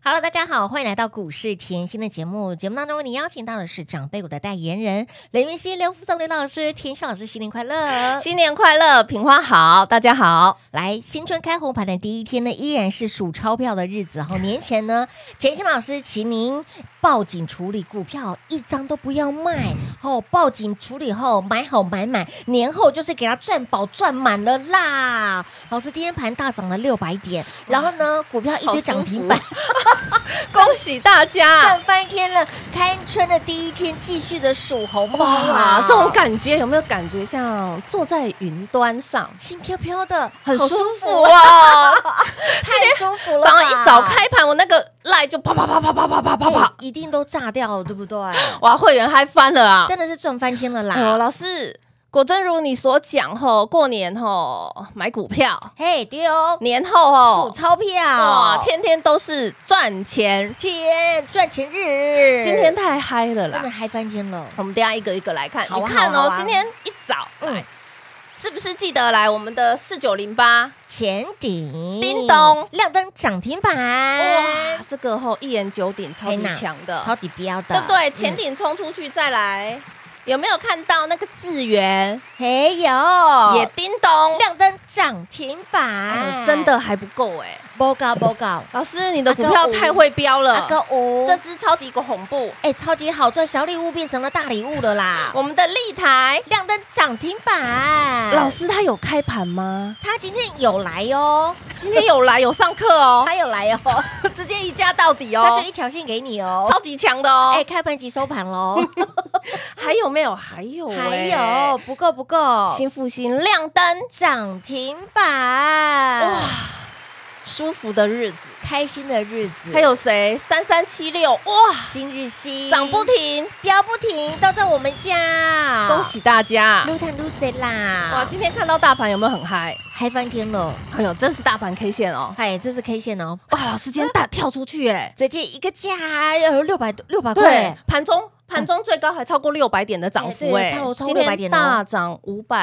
Hello， 大家好，欢迎来到股市甜心的节目。节目当中为你邀请到的是长辈股的代言人雷云熙、刘福松、刘老师、甜心老师，新年快乐！ 新年快乐，品花好，大家好。 来，新春开红盘的第一天呢，依然是数钞票的日子。年前呢，甜心老师请您报警处理股票，一张都不要卖。报警处理后买好买满，年后就是给它赚饱赚满了啦。老师今天盘大涨了600点，然后呢，股票一堆涨停板。 恭喜大家赚翻天了！开春的第一天，继续的数红包啊！ 这种感觉有没有感觉像坐在云端上， 轻飘飘的， 很舒服啊！ 太舒服了！ 早上一早开盘，我那个赖就啪啪啪啪啪啪啪啪啪， 一定都炸掉了，对不对？ 哇，会员嗨翻了啊！ 真的是赚翻天了啦！ 老师。果真如你所讲过年买股票， 嘿对哦， 年后数钞票， 哇，天天都是赚钱赚钱日， 今天太嗨了啦， 真的嗨翻天了。 我们等一下一个一个来看， 好啊你看好啊今天一早是不是记得来我们的4908 前顶叮咚亮灯涨停板？ 哇，这个一言九鼎，超级强的， 超级标的， 对不对？前顶冲出去再来。有没有看到那个智原？ 嘿有， 也叮咚亮灯涨停板， 真的还不够不够。 老师，你的股票太会标了，这支超级恐怖， 超级好赚，小礼物变成了大礼物了啦！ 我们的立台亮灯涨停板， 老师他有开盘吗？ 他今天有来哦， 今天有来有上课哦， 他有来哦， 直接一价到底哦， 他就一条线给你哦， 超级强的哦， 开盘即收盘喽。 还有没有？还有， 不够！ 新复兴亮灯涨停板， 哇，舒服的日子， 开心的日子。 还有谁？3376，哇， 新日新涨不停， 飙不停，都在我们家。 恭喜大家， 撸碳撸贼啦！ 哇，今天看到大盘有没有很嗨？ 嗨翻天了！ 哎呦，这是大盘 K 线哦， 这是 K 线哦。 哇，老师今天大跳出去直接一个价要有600块， 盘中最高还超过600点的涨幅超过600点， 大涨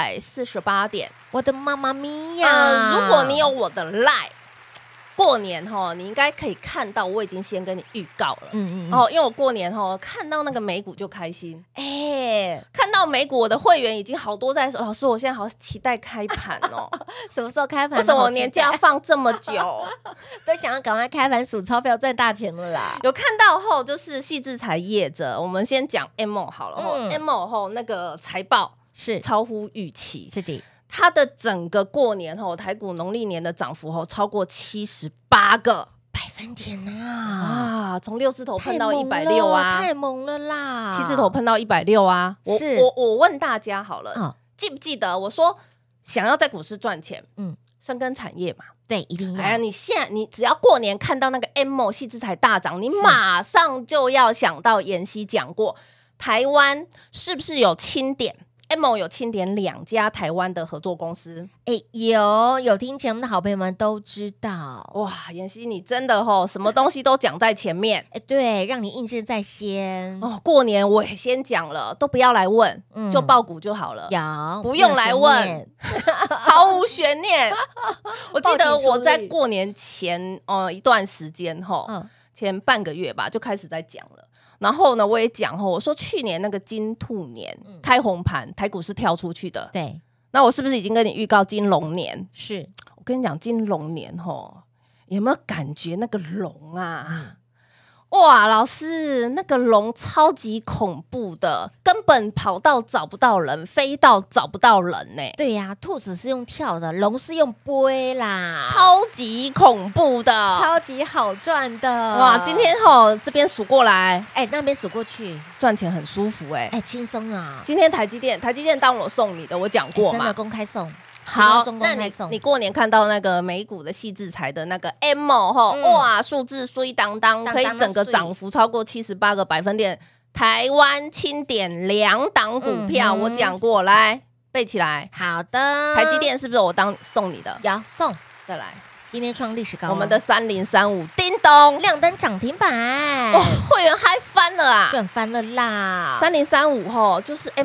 548点。 我的妈妈咪呀！ 如果你有我的 LINE， 过年你应该可以看到，我已经先跟你预告了。因为我过年看到那个美股就开心，看到美股，我的会员已经好多在说，老师，我现在好期待开盘哦。 什么时候开盘？ 为什么我年假放这么久？ 都想要赶快开盘数钞票赚大钱了啦！ 有看到就是矽智财业者，我们先讲 MO 好了，MO 那个财报是超乎预期， 是的。 它的整个过年台股农历年的涨幅超过78个百分点啊！ 从6字头碰到160啊， 太猛了啦 ！7字头碰到160啊！我问大家好了，记不记得我说想要在股市赚钱，深耕产业嘛， 对，一定要。 你只要过年看到那个 MO 矽智财大涨，你马上就要想到妍希讲过，台湾是不是有清点？MO 有清点2家台湾的合作公司， 有听节目的好朋友们都知道。 哇，妍希你真的什么东西都讲在前面， 对，让你印证在先。 过年我也先讲了，都不要来问，就报股就好了，不用来问，毫无悬念。我记得我在过年前一段时间前半个月吧，就开始在讲了。然后呢，我也讲我说去年那个金兔年开红盘，台股是跳出去的。 对， 那我是不是已经跟你预告金龙年？ 是我跟你讲，金龙年有没有感觉那个龙啊？哇，老师，那个龙超级恐怖的，根本跑到找不到人，飞到找不到人呢。 对呀，兔子是用跳的，龙是用飞啦， 超级恐怖的， 超级好赚的。 哇，今天这边数过来， 那边数过去， 赚钱很舒服轻松啊。 今天台积电当我送你的，我讲过嘛， 真的公开送。 好，那你过年看到那个美股的矽智财的那个 MO 哇，数字衰当当，可以整个涨幅超过78个百分点。台湾清点2档股票，我讲过，来背起来。 好的， 台积电是不是我送你的？ 有送， 再来。 今天创历史高， 我们的3035叮咚亮灯涨停板， 哇，会员嗨翻了啊， 赚翻了啦！ 3035就是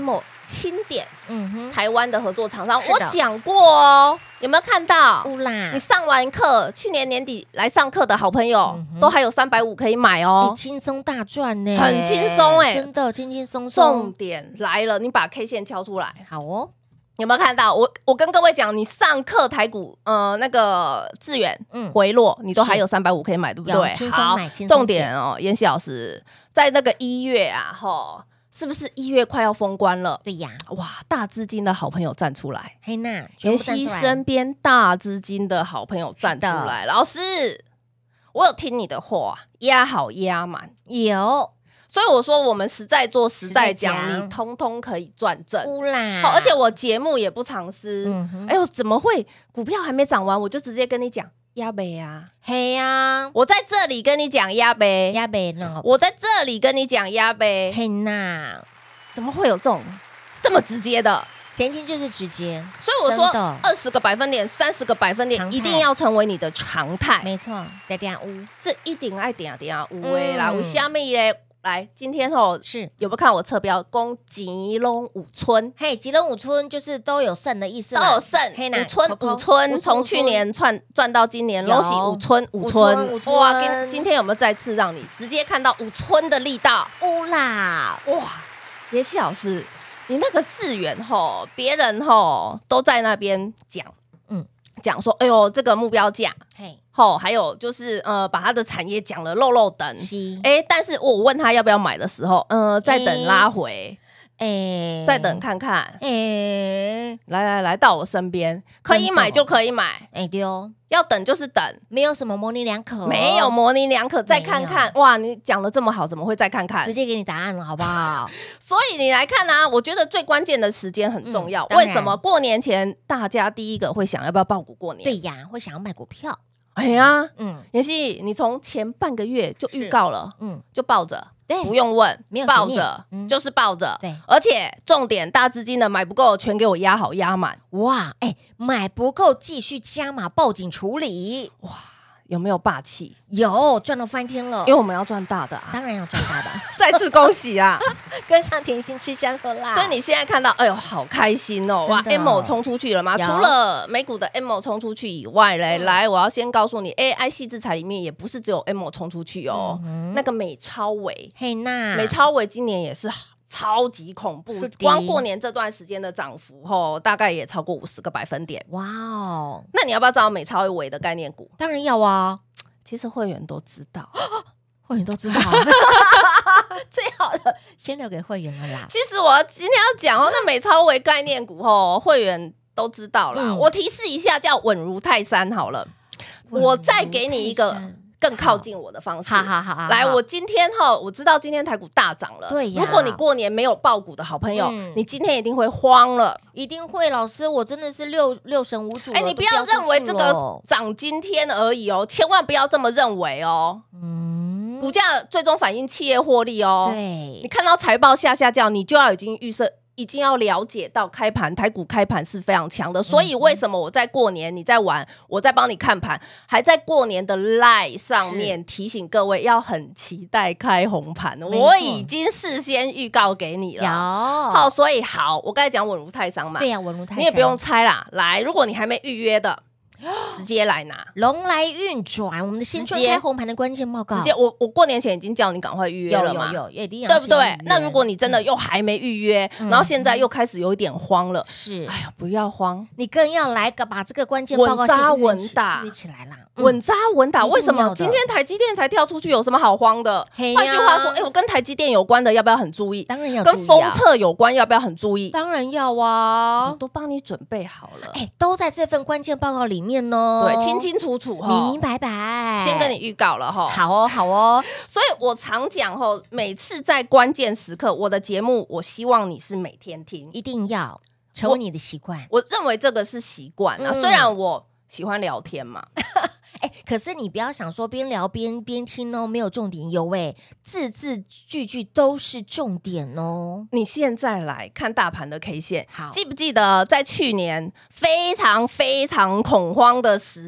清点，台湾的合作厂商，我讲过哦，有没有看到？你上完课，去年年底来上课的好朋友，都还有350可以买哦， 轻松大赚呢， 很轻松哎， 真的轻轻松松。 重点来了，你把 K 线挑出来， 好哦。 有没有看到？我跟各位讲，你上课台股那个智原回落，你都还有350可以买，对不对？ 轻松买， 重点哦，妍希老师在那个1月啊，是不是1月快要封关了？ 对呀， 哇，大资金的好朋友站出来， 黑娜， 妍希身边大资金的好朋友站出来，老师，我有听你的话，压好压满， 有。 所以我说，我们实在做实在讲，你通通可以赚正。 好， 而且我节目也不藏私。哎呦，怎么会股票还没涨完，我就直接跟你讲压呗啊？ 嘿呀， 我在这里跟你讲压呗， 压呗呢？ 我在这里跟你讲压呗， 嘿呐， 怎么会有这么直接的？ 前期就是直接， 所以我说20个百分点、30个百分点，一定要成为你的常态。 没错，点五， 这一定爱点五的啦，为什么嘞？来，今天是有没有看我侧标？攻吉隆五村， 嘿，吉隆五村就是都有剩的意思， 都有剩。五村从去年赚到今年，恭喜五村。哇，今天有没有再次让你直接看到五村的力道？ 啦， 哇，妍希老师，你那个智原别人都在那边讲说，哎呦，这个目标价，嘿。还有就是把他的产业讲了漏等，但是我问他要不要买的时候，再等拉回，再等看看，来到我身边，可以买就可以买， 对哦， 要等就是等， 没有什么模棱两可， 没有模棱两可，再看看，哇，你讲的这么好，怎么会再看看？ 直接给你答案了，好不好？ 所以你来看啊，我觉得最关键的时间很重要。为什么过年前大家第一个会想要不要抱股过年？ 对呀，会想要买股票。 哎呀，妍希，你从前半个月就预告了，就抱着， 对， 不用问， 没有抱着，就是抱着， 对， 而且重点大资金的买不够，全给我压好压满， 哇，买不够继续加码，报警处理， 哇。有没有霸气？ 有，赚到翻天了！ 因为我们要赚大的啊， 当然要赚大的。 再次恭喜啊， 跟上甜心吃香喝辣。 所以你现在看到，哎呦，好开心哦！哇 ，MO 冲出去了吗？除了美股的 MO 冲出去以外嘞，来，我要先告诉你 ，AI 矽智财里面也不是只有 MO 冲出去哦，那个美超微， 嘿娜， 美超微今年也是超级恐怖，光过年这段时间的涨幅大概也超过50个百分点。哇哦！那你要不要知道美超微的概念股？ 当然要啊！ 其实会员都知道， 会员都知道，最好的先留给会员了啦。 其实我今天要讲那美超微概念股会员都知道啦。我提示一下，叫稳如泰山好了。我再给你一个更靠近我的方式。好，来，我今天我知道今天台股大涨了。 对呀， 如果你过年没有抱股的好朋友，你今天一定会慌了。 一定会，老师，我真的是六神无主。 你不要认为这个涨今天而已哦，千万不要这么认为哦。股价最终反映企业获利哦。 对， 你看到财报下叫，你就要已经预设。已经要了解到开盘，台股开盘是非常强的，所以为什么我在过年你在玩，我在帮你看盘，还在过年的 LINE 上面提醒各位要很期待开红盘，我已经事先预告给你了。好，所以好，我刚才讲稳如泰山嘛， 对呀，稳如泰山， 你也不用猜啦。来，如果你还没预约的。直接来拿， 龙来运转，我们的新春开红盘的关键报告。 直接，我过年前已经叫你赶快预约了嘛， 有， 对不对？那如果你真的又还没预约，然后现在又开始有一点慌了， 是， 哎呀，不要慌， 你更要来把这个关键报告稳扎稳打约起来啦。 稳扎稳打，为什么今天台积电才跳出去？有什么好慌的？换句话说，我跟台积电有关的要不要很注意？ 当然要。 跟封测有关要不要很注意？ 当然要啊， 我都帮你准备好了。 都在这份关键报告里面哦。 对，清清楚楚， 明明白白。 先跟你预告了哈。 好哦，好哦。 所以我常讲每次在关键时刻，我的节目我希望你是每天听， 一定要成为你的习惯。 我认为这个是习惯啊，虽然我喜欢聊天嘛。 可是你不要想说边聊边听哦，没有重点，有字字句句都是重点哦。 你现在来看大盘的 K 线，好，记不记得在去年非常非常恐慌的10月？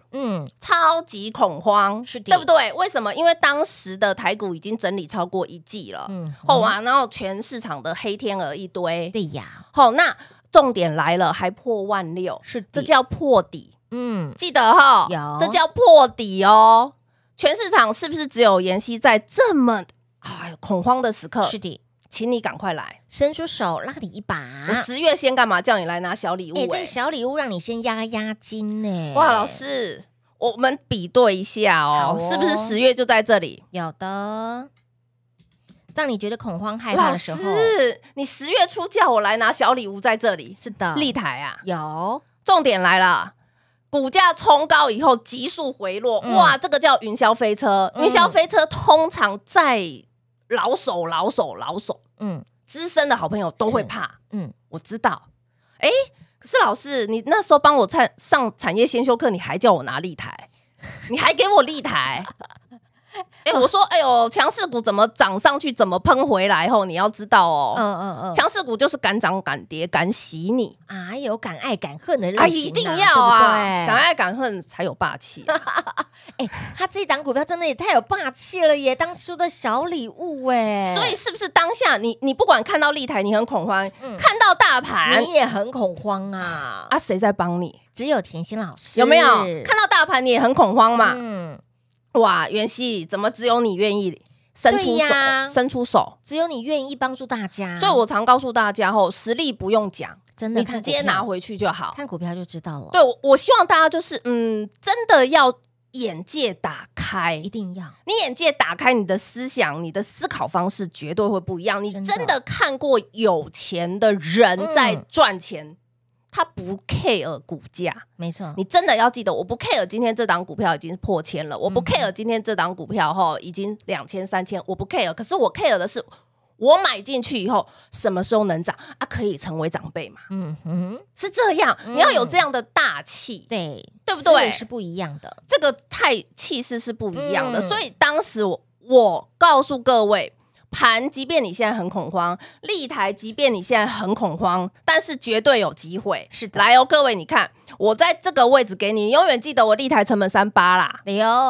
超级恐慌， 是的， 对不对？为什么？因为当时的台股已经整理超过1季了，然后全市场的黑天鹅一堆， 对呀， 那重点来了，还破16000， 是这叫破底，记得这叫破底哦。全市场是不是只有妍希在这么恐慌的时刻？ 是的。 请你赶快来， 伸出手拉你一把。 我10月先干嘛？叫你来拿小礼物。 这个小礼物让你先压惊呢。 哇，老师，我们比对一下是不是10月就在这里？ 有的。让你觉得恐慌害怕的时候， 老师，你10月初叫我来拿小礼物，在这里。 是的， 立台啊， 有。 重点来了。股价冲高以后急速回落，哇，这个叫云霄飞车。云霄飞车通常在老手，资深的好朋友都会怕。我知道。可是老师，你那时候帮我上产业先修课，你还叫我拿立台，你还给我立台。我说，强势股怎么涨上去，怎么喷回来后，你要知道强势股就是敢涨敢跌敢洗你有敢爱敢恨的类型一定要啊，敢爱敢恨才有霸气。 他这一档股票真的也太有霸气了耶！当初的小礼物所以是不是当下你不管看到立台你很恐慌，看到大盘你也很恐慌啊？ 谁在帮你？ 只有甜心老师， 有没有看到大盘你也很恐慌嘛？哇，妍希怎么只有你愿意伸出手？ 只有你愿意帮助大家， 所以我常告诉大家实力不用讲， 真的你直接拿回去就好， 看股票就知道了。 对，我希望大家就是真的要眼界打开， 一定要你眼界打开，你的思想、你的思考方式绝对会不一样。你真的看过有钱的人在赚钱。他不 care 股价， 没错， 你真的要记得，我不 care 今天这档股票已经破千了，我不 care 今天这档股票已经2000、3000，我不 care。可是我 care 的是，我买进去以后什么时候能涨可以成为长辈嘛？是这样，你要有这样的大气， 对不对？ 是不一样的， 这个气势是不一样的。所以当时我告诉各位。盘，即便你现在很恐慌，立台，即便你现在很恐慌，但是绝对有机会。 是的， 来各位，你看我在这个位置给你，永远记得我立台成本38啦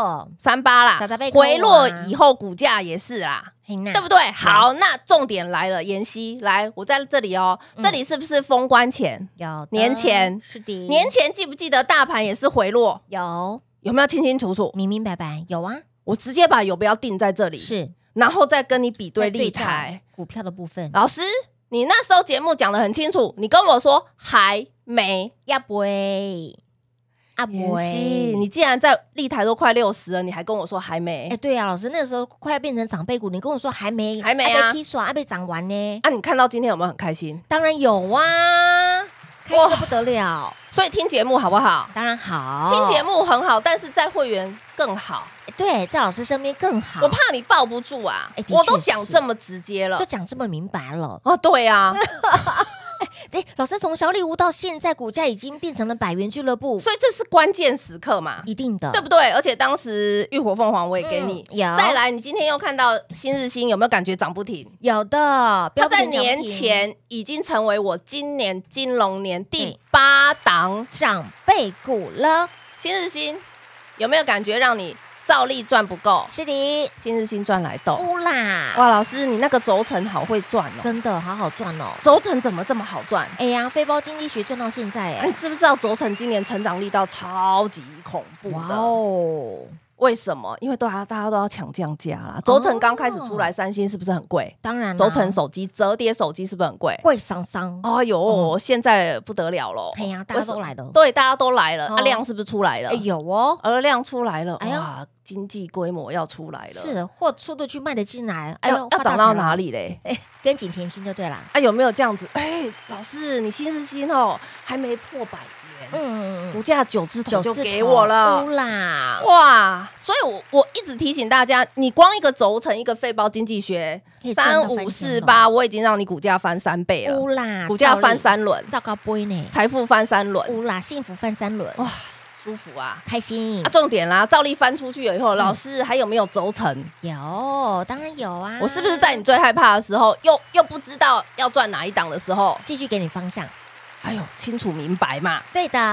，38啦，回落以后股价也是啦，对不对？好，那重点来了，妍希，来，我在这里这里是不是封关前？ 有年前， 是的， 年前记不记得大盘也是回落？有没有清清楚楚？ 明明白白，有啊， 我直接把有标定在这里， 是。 然后再跟你比对立台股票的部分， 老师，你那时候节目讲得很清楚，你跟我说还没要不会， 你既然在立台都快60了，你还跟我说还没？ 对啊，老师那时候快要变成长辈股，你跟我说还没啊， 还被涨完呢。 你看到今天有没有很开心？ 当然有啊。开心的不得了， 所以听节目好不好？ 当然好， 听节目很好，但是在会员更好。 对，在老师身边更好。 我怕你抱不住啊！我都讲这么直接了， 都讲这么明白了对啊。 老师从小礼物到现在，股价已经变成了100元俱乐部， 所以这是关键时刻嘛， 一定的， 对不对？而且当时浴火凤凰我也给你，再来，你今天又看到新日新，有没有感觉涨不停？ 有的， 它在年前已经成为我今年金龙年第8档长辈股了。 新日新有没有感觉让你照例赚不够？ 是的， 新日新赚来斗啦！ 哇，老师你那个轴承好会赚真的好好赚轴承怎么这么好赚？ 非包经济学赚到现在你知不知道轴承今年成长力道超级恐怖的？为什么？因为大家都要抢降价啦。轴承刚开始出来，三星是不是很贵？ 当然， 轴承手机、折叠手机是不是很贵？ 贵桑桑。 现在不得了了。 大家都来了。 对，大家都来了。量是不是出来了？ 有量出来了。哇，经济规模要出来了。 是，货出得去，卖得进来。 要涨到哪里嘞？ 跟紧甜心就对啦。 有没有这样子？老师，你新日新还没破100元，股价9字头就给我了啦！ 哇，所以我一直提醒大家，你光一个轴承，一个肺包经济学，3、5、4、8，我已经让你股价翻3倍了，股价翻3轮， 糟糕杯呢， 财富翻3轮， 啦，幸福翻3轮， 哇，舒服啊， 开心重点啦，照例翻出去以后，老师还有没有轴承？ 有，当然有啊。 我是不是在你最害怕的时候，又不知道要赚哪一档的时候， 继续给你方向？ 清楚明白嘛？ 对的。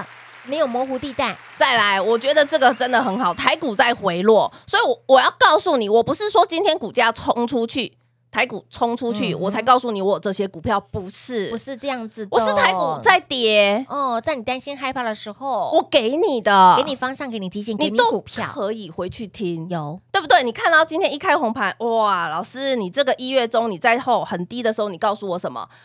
没有模糊地带。 再来，我觉得这个真的很好，台股在回落，所以我要告诉你，我不是说今天股价冲出去。台股冲出去，我才告诉你我有这些股票，不是这样子的， 我是台股在跌哦，在你担心害怕的时候， 我给你的， 给你方向，给你提醒，给你股票， 可以回去听， 有对不对？你看到今天一开红盘，哇，老师，你这个1月中你在后很低的时候，你告诉我什么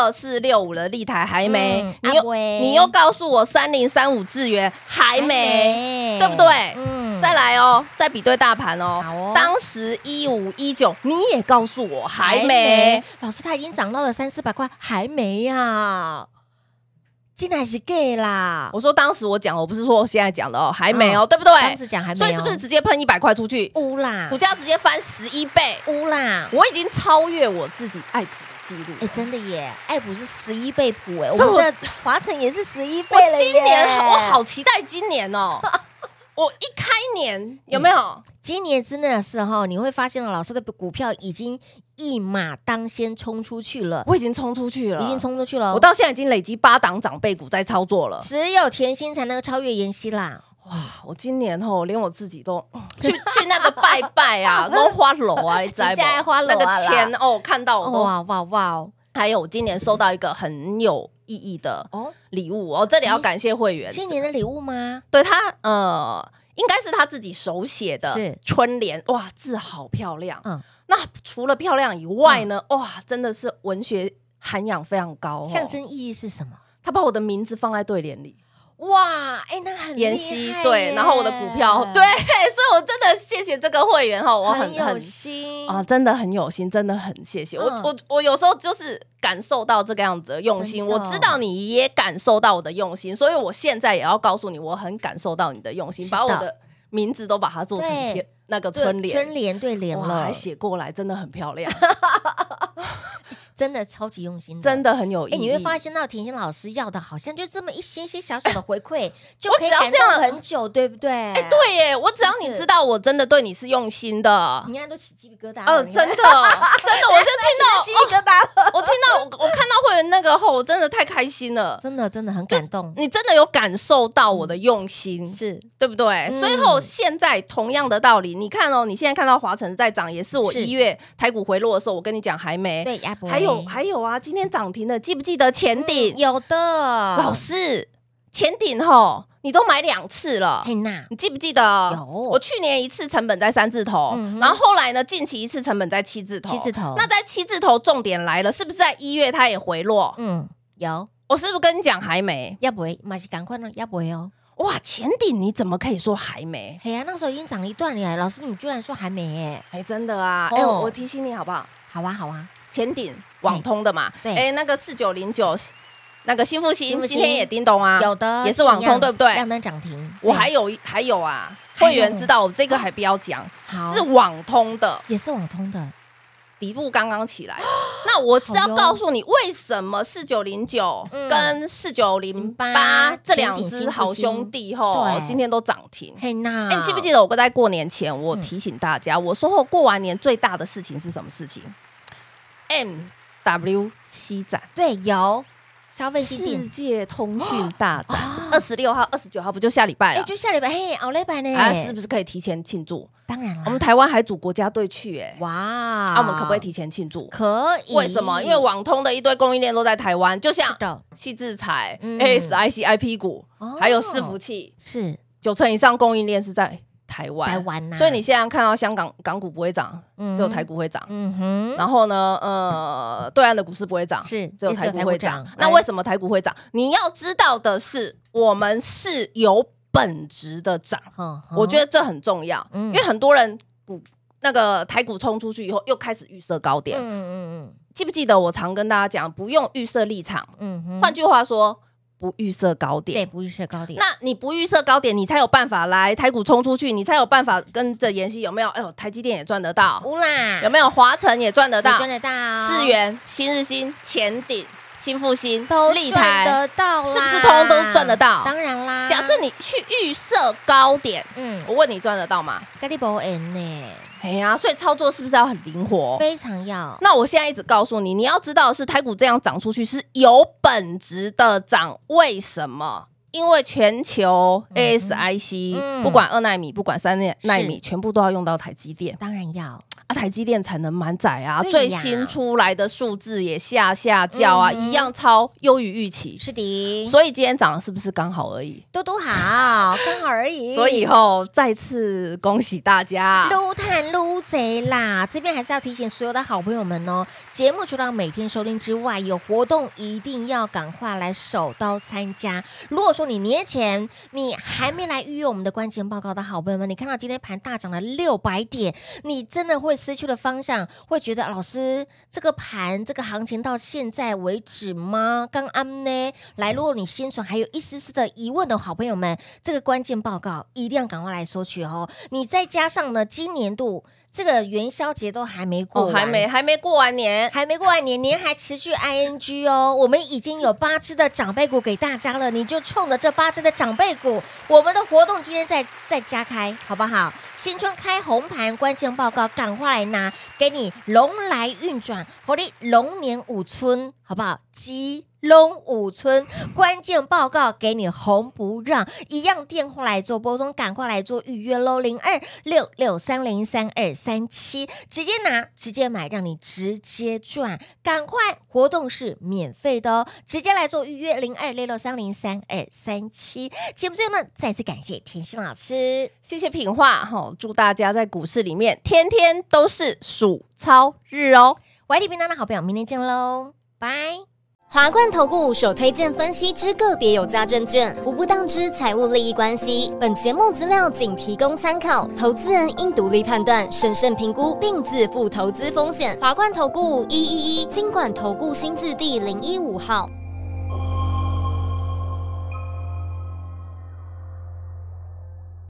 ？2465的立台还没，你又告诉我3035智原还没，对不对？再来哦，再比对大盘哦，当时1519你也告诉我还没， 老师他已经涨到了300-400块，还没呀？竟然是 gay 啦！ 我说当时我讲，我不是说我现在讲的哦，还没哦，对不对？ 当时讲还没， 所以是不是直接喷100块出去？ 乌啦， 股价直接翻11倍， 乌啦！ 我已经超越我自己爱普的记录， 哎，真的耶，爱普是11倍普哎，我们的华晨也是11倍了耶！ 今年我好期待今年哦。我一开年有没有？ 今年真的是哈，你会发现老师的股票已经一马当先冲出去了。 我已经冲出去了， 已经冲出去了。 我到现在已经累积8档长辈股在操作了。 只有甜心才能超越妍希啦。 哇！我今年后连我自己都去那个拜拜啊，都花楼啊，你知道吗？那个钱哦，看到我都哇！ 还有我今年收到一个很有意义的礼物哦，这里要感谢会员。 今年的礼物吗？ 对他应该是他自己手写的春联，哇，字好漂亮。那除了漂亮以外呢，哇，真的是文学涵养非常高。 象征意义是什么？ 他把我的名字放在对联里。 哇，哎，那很妍希对，然后我的股票对，所以我真的谢谢这个会员哈，我很有心啊，真的很有心，真的很谢谢我有时候就是感受到这个样子的用心，我知道你也感受到我的用心，所以我现在也要告诉你，我很感受到你的用心，把我的名字都把它做成那个春联对联了， 还写过来，真的很漂亮。 真的超级用心的， 真的很有意义。 你会发现到甜心老师要的好像就这么一些小小的回馈，就可以感动很久，对不对？ 哎，对耶，我只要你知道我真的对你是用心的， 你看都起鸡皮疙瘩了。 真的，我就听到鸡皮疙瘩了。 我看到会员那个后，我真的太开心了， 真的很感动。 你真的有感受到我的用心，是对不对？所以后现在同样的道理，你看哦，你现在看到华晨在涨，也是我1月台股回落的时候，我跟你讲还没， 对， 还有啊，今天涨停的，记不记得前顶？ 有的， 老师，前顶吼，你都买2次了，你记不记得？ 有， 我去年1次成本在3字头，然后后来呢，近期1次成本在7字头。那在7字头，重点来了，是不是在1月它也回落？ 有。 我是不是跟你讲还没？ 要不会，马是赶快呢？要不会哦。 哇，前顶你怎么可以说还没？ 嘿呀，那时候已经涨了一段了，老师你居然说还没？ 哎，真的啊！哎，我提醒你好不好？ 好啊。 前顶网通的嘛， 对， 那个4909，那个新复兴今天也叮咚啊， 有的也是网通，对不对？ 亮灯涨停。 我还有啊，会员知道我这个还不要讲，是网通的， 也是网通的， 底部刚刚起来。那我是要告诉你，为什么4909跟4908这2只好兄弟今天都涨停。 嘿那， 你记不记得我在过年前我提醒大家，我说过完年最大的事情是什么事情？MWC 展， 对，有消费新店世界通讯大展，26号、29号不就下礼拜了？ 就下礼拜，嘿，好礼拜呢， 是不是可以提前庆祝？ 当然了， 我们台湾还组国家队去， 哇， 我们可不可以提前庆祝？ 可以， 为什么？因为网通的一堆供应链都在台湾，就像矽智财、ASIC、IP 股，还有伺服器， 是 90%以上供应链是在台湾，所以你现在看到香港港股不会涨，只有台股会涨。然后呢，对岸的股市不会涨， 是只有台股会涨。那为什么台股会涨？你要知道的是，我们是有本质的涨，我觉得这很重要，因为很多人那个台股冲出去以后，又开始预设高点。记不记得我常跟大家讲，不用预设立场。换句话说，不预设高点， 对，不预设高点。 那你不预设高点，你才有办法来台股冲出去，你才有办法跟着妍希有没有？哎呦，台积电也赚得到，有没有？华晨也赚得到，智原、新日新、前鼎、新复兴、立台得到， 是不是通通都赚得到？ 当然啦。 假设你去预设高点，我问你赚得到吗？ 咖喱不恩呢？ 哎呀，所以操作是不是要很灵活？ 非常要。 那我现在一直告诉你，你要知道的是台股这样涨出去是有本质的涨，为什么？ 因为全球 ASIC 不管2奈米不管3奈米，全部都要用到台积电， 当然要。 台积电产能满载啊，最新出来的数字也下叫啊，一样超优于预期。 是的， 所以今天涨是不是刚好而已？ 都好，刚好而已。 所以再次恭喜大家， 撸探撸贼啦！这边还是要提醒所有的好朋友们哦，节目除了每天收听之外，有活动一定要赶快来手刀参加。如果说你年前你还没来预约我们的关键报告的好朋友们，你看到今天盘大涨了600点，你真的会失去了方向，会觉得老师这个盘这个行情到现在为止吗？刚安呢？来，如果你心存还有一丝丝的疑问的好朋友们，这个关键报告一定要赶快来索取哦。你再加上呢，今年度这个元宵节都还没过完， 还没过完年， 年还持续 ING 哦。我们已经有8只的长辈股给大家了，你就冲着这8只的长辈股，我们的活动今天再加开，好不好？新春开红盘，关键报告赶快来拿，给你龙来运转，活力龙年5春，好不好？鸡龙5春关键报告给你红不让，一样电话来做拨通，赶快来做预约喽，0266303237，直接拿直接买，让你直接赚，赶快活动是免费的哦，直接来做预约0266303237。节目最后呢，再次感谢甜心老师， 谢谢品画，祝大家在股市里面天天都是数超日哦。 YT 频道的好朋友，明天见喽，拜。 华冠投顾首推荐分析之个别有价证券，无不当之财务利益关系。本节目资料仅提供参考，投资人应独立判断、审慎评估，并自负投资风险。华冠投顾111金管投顾新字第015号。